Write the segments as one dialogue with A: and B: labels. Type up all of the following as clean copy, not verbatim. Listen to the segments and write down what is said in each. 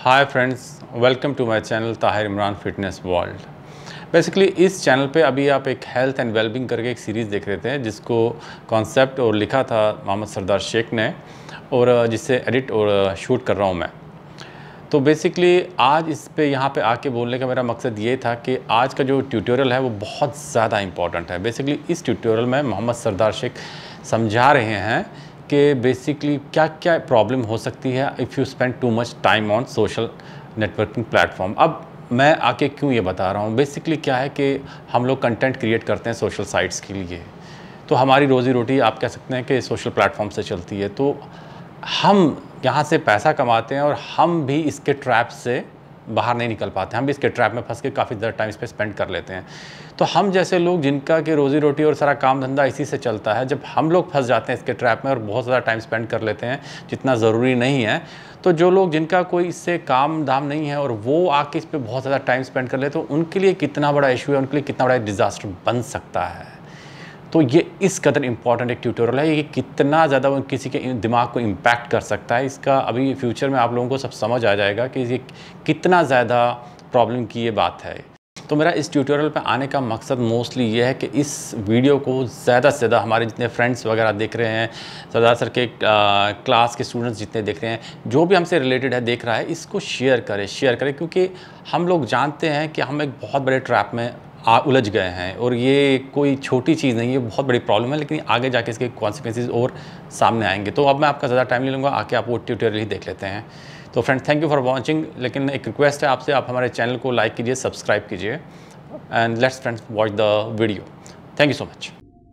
A: Hi friends, welcome to my channel Tahir Imran fitness world. Basically इस channel पे अभी आप एक हेल्थ एंड वेलबींग करके एक सीरीज़ देख रहे थे, जिसको कॉन्सेप्ट और लिखा था मोहम्मद सरदार शेख ने, और जिससे एडिट और शूट कर रहा हूँ मैं। तो बेसिकली आज इस पे यहाँ पे आके बोलने का मेरा मकसद ये था कि आज का जो ट्यूटोरियल है वो बहुत ज़्यादा इम्पॉर्टेंट है। बेसिकली इस ट्यूटोरियल में मोहम्मद सरदार शेख समझा रहे हैं कि बेसिकली क्या क्या प्रॉब्लम हो सकती है if you spend too much time on social networking platform. अब मैं आके क्यों ये बता रहा हूँ, बेसिकली क्या है कि हम लोग कंटेंट क्रिएट करते हैं सोशल साइट्स के लिए, तो हमारी रोज़ी रोटी आप कह सकते हैं कि सोशल प्लेटफॉर्म से चलती है। तो हम यहाँ से पैसा कमाते हैं और हम भी इसके ट्रैप से बाहर नहीं निकल पाते, हम भी इसके ट्रैप में फंस के काफ़ी ज़्यादा टाइम इस पर स्पेंड कर लेते हैं। तो हम जैसे लोग जिनका कि रोज़ी रोटी और सारा काम धंधा इसी से चलता है, जब हम लोग फंस जाते हैं इसके ट्रैप में और बहुत ज़्यादा टाइम स्पेंड कर लेते हैं जितना ज़रूरी नहीं है, तो जो लोग जिनका कोई इससे काम धाम नहीं है और वो आके इस पर बहुत ज़्यादा टाइम स्पेंड कर लेते हैं, तो उनके लिए कितना बड़ा इशू है, उनके लिए कितना बड़ा डिज़ास्टर बन सकता है। तो ये इस कदर इम्पॉर्टेंट एक ट्यूटोरियल है, ये कितना ज़्यादा किसी के दिमाग को इम्पैक्ट कर सकता है, इसका अभी फ्यूचर में आप लोगों को सब समझ आ जाएगा कि ये कितना ज़्यादा प्रॉब्लम की ये बात है। तो मेरा इस ट्यूटोरियल पे आने का मकसद मोस्टली ये है कि इस वीडियो को ज़्यादा से ज़्यादा हमारे जितने फ्रेंड्स वगैरह देख रहे हैं, सरदार सर के क्लास के स्टूडेंट्स जितने देख रहे हैं, जो भी हमसे रिलेटेड है देख रहा है, इसको शेयर करें, क्योंकि हम लोग जानते हैं कि हम एक बहुत बड़े ट्रैप में उलझ गए हैं और ये कोई छोटी चीज़ नहीं है, बहुत बड़ी प्रॉब्लम है, लेकिन आगे जाके इसके कॉन्सिक्वेंसेस और सामने आएंगे। तो अब मैं आपका ज़्यादा टाइम नहीं लूँगा, आके आप वो ट्यूटोरियल ही देख लेते हैं। तो friends, thank you for watching. लेकिन एक रिक्वेस्ट है आपसे, आप हमारे चैनल को लाइक कीजिए, सब्सक्राइब कीजिए, and let's friends watch the video. Thank you so much.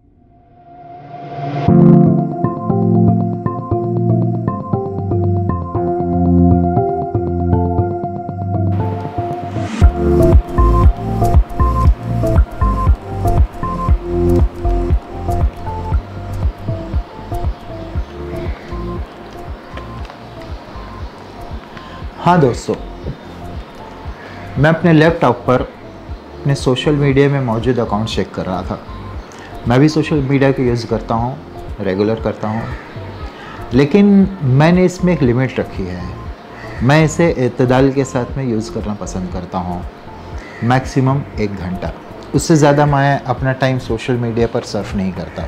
B: हाँ दोस्तों, मैं अपने लैपटॉप पर अपने सोशल मीडिया में मौजूद अकाउंट चेक कर रहा था। मैं भी सोशल मीडिया को यूज़ करता हूँ, रेगुलर करता हूँ, लेकिन मैंने इसमें एक लिमिट रखी है। मैं इसे एतदाल के साथ में यूज़ करना पसंद करता हूँ, मैक्सिमम 1 घंटा। उससे ज़्यादा मैं अपना टाइम सोशल मीडिया पर सर्फ नहीं करता।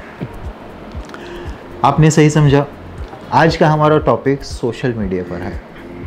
B: आपने सही समझा, आज का हमारा टॉपिक सोशल मीडिया पर है।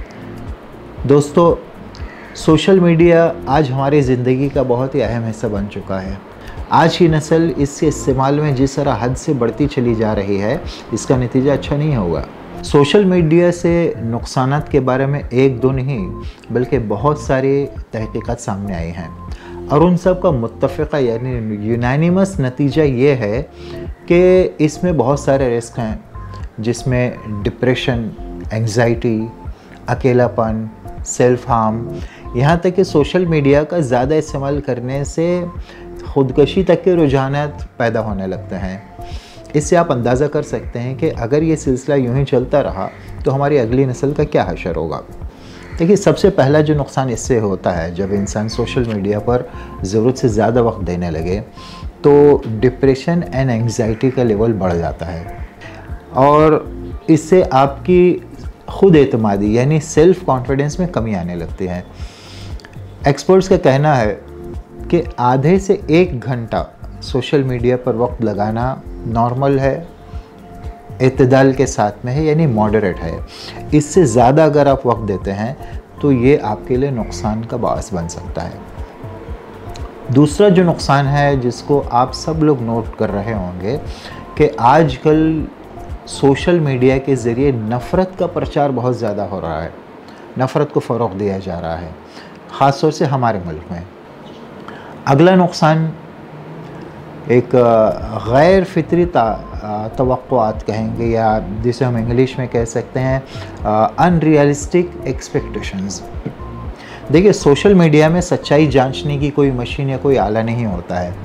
B: दोस्तों, सोशल मीडिया आज हमारी ज़िंदगी का बहुत ही अहम हिस्सा बन चुका है। आज की नस्ल इसके इस्तेमाल में जिस तरह हद से बढ़ती चली जा रही है, इसका नतीजा अच्छा नहीं होगा। सोशल मीडिया से नुकसानात के बारे में एक दो नहीं बल्कि बहुत सारी तहकीकात सामने आई हैं, और उन सब का मुत्तफ़िक़ा यानी यूनानिमस नतीजा ये है कि इसमें बहुत सारे रिस्क हैं, जिसमें डिप्रेशन, एंग्जाइटी, अकेलापन, सेल्फ हार्म, यहाँ तक कि सोशल मीडिया का ज़्यादा इस्तेमाल करने से ख़ुदकशी तक के रुझानात पैदा होने लगते हैं। इससे आप अंदाज़ा कर सकते हैं कि अगर ये सिलसिला यूं ही चलता रहा तो हमारी अगली नस्ल का क्या हशर होगा। देखिए, सबसे पहला जो नुकसान इससे होता है, जब इंसान सोशल मीडिया पर ज़रूरत से ज़्यादा वक्त देने लगे तो डिप्रेशन एंड एंग्जाइटी का लेवल बढ़ जाता है, और इससे आपकी खुद एतमादी यानी सेल्फ़ कॉन्फिडेंस में कमी आने लगती है। एक्सपर्ट्स का कहना है कि आधे से 1 घंटा सोशल मीडिया पर वक्त लगाना नॉर्मल है, एतदाल के साथ में है, यानी मॉडरेट है। इससे ज़्यादा अगर आप वक्त देते हैं तो ये आपके लिए नुकसान का बायस बन सकता है। दूसरा जो नुकसान है, जिसको आप सब लोग नोट कर रहे होंगे, कि आजकल सोशल मीडिया के ज़रिए नफ़रत का प्रचार बहुत ज़्यादा हो रहा है, नफ़रत को फ़रोग़ दिया जा रहा है, ख़ास तौर से हमारे मुल्क में। अगला नुकसान एक गैर फितरी तवक्कुआत कहेंगे, या जिसे हम इंग्लिश में कह सकते हैं अनरियलिस्टिक एक्सपेक्टेशंस। देखिए, सोशल मीडिया में सच्चाई जांचने की कोई मशीन या कोई आला नहीं होता है,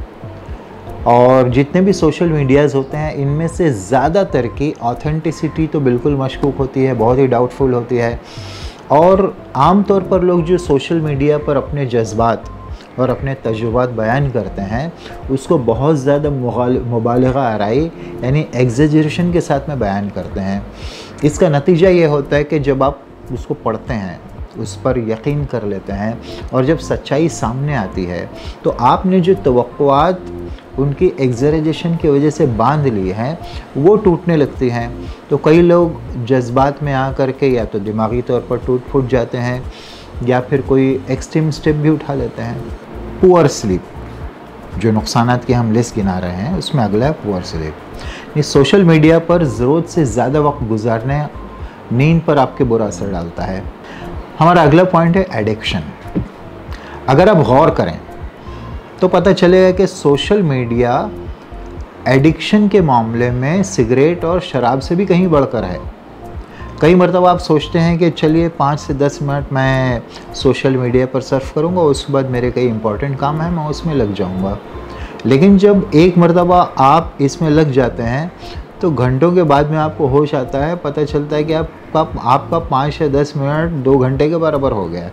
B: और जितने भी सोशल मीडियाज़ होते हैं इनमें से ज़्यादातर की ऑथेंटिसिटी तो बिल्कुल मशकूक होती है, बहुत ही डाउटफुल होती है। और आम तौर पर लोग जो सोशल मीडिया पर अपने जज्बात और अपने तजुर्बात बयान करते हैं, उसको बहुत ज़्यादा मुबालगा आराई यानी एग्जेजरेशन के साथ में बयान करते हैं। इसका नतीजा ये होता है कि जब आप उसको पढ़ते हैं उस पर यकीन कर लेते हैं और जब सच्चाई सामने आती है तो आपने जो तवक्कुआत उनकी एग्जरेजेशन की वजह से बांध ली हैं वो टूटने लगती हैं। तो कई लोग जज्बात में आ कर के या तो दिमागी तौर पर टूट फूट जाते हैं या फिर कोई एक्सट्रीम स्टेप भी उठा लेते हैं। पुअर स्लीप, जो नुकसानात की हम लिस्ट गिना रहे हैं उसमें अगला है पुअर स्लीप। ये सोशल मीडिया पर ज़रूरत से ज़्यादा वक्त गुजारने नींद पर आपके बुरा असर डालता है। हमारा अगला पॉइंट है एडिक्शन। अगर आप गौर करें तो पता चलेगा कि सोशल मीडिया एडिक्शन के मामले में सिगरेट और शराब से भी कहीं बढ़कर है। कई मरतबा आप सोचते हैं कि चलिए 5 से 10 मिनट मैं सोशल मीडिया पर सर्फ करूंगा, उसके बाद मेरे कई इंपॉर्टेंट काम है मैं उसमें लग जाऊंगा। लेकिन जब एक मरतबा आप इसमें लग जाते हैं तो घंटों के बाद में आपको होश आता है, पता चलता है कि आपका 5 या 10 मिनट 2 घंटे के बराबर हो गया।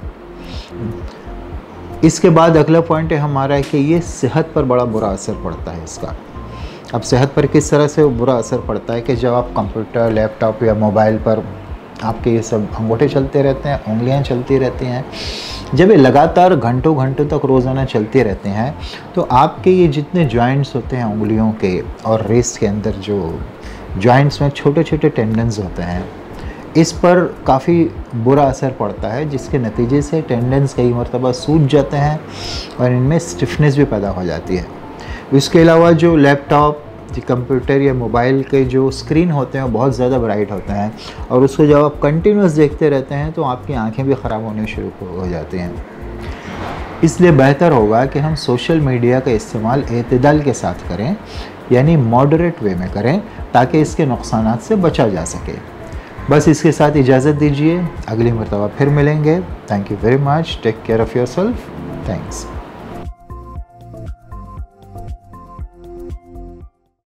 B: इसके बाद अगला पॉइंट है हमारा कि ये सेहत पर बड़ा बुरा असर पड़ता है इसका। अब सेहत पर किस तरह से बुरा असर पड़ता है कि जब आप कंप्यूटर, लैपटॉप या मोबाइल पर आपके ये सब अंगूठे चलते रहते हैं, उंगलियां चलती रहती हैं, जब ये लगातार घंटों घंटों तक रोज़ाना चलते रहते हैं तो आपके ये जितने जॉइंट्स होते हैं उंगलियों के और रिस्ट के अंदर जो जॉइंट्स में छोटे छोटे टेंडन्स होते हैं, इस पर काफ़ी बुरा असर पड़ता है, जिसके नतीजे से टेंडन्स कई मरतबा सूज जाते हैं और इनमें स्टिफनेस भी पैदा हो जाती है। इसके अलावा जो लैपटॉप, कंप्यूटर या मोबाइल के जो स्क्रीन होते हैं वो बहुत ज़्यादा ब्राइट होते हैं और उसको जब आप कंटिन्यूस देखते रहते हैं तो आपकी आंखें भी ख़राब होने शुरू हो जाती हैं। इसलिए बेहतर होगा कि हम सोशल मीडिया का इस्तेमाल एतदाल के साथ करें, यानी मॉडरेट वे में करें, ताकि इसके नुकसानात से बचा जा सके। बस इसके साथ इजाज़त दीजिए, अगली मरतबा फिर मिलेंगे। Thank you very much, take care of yourself, thanks.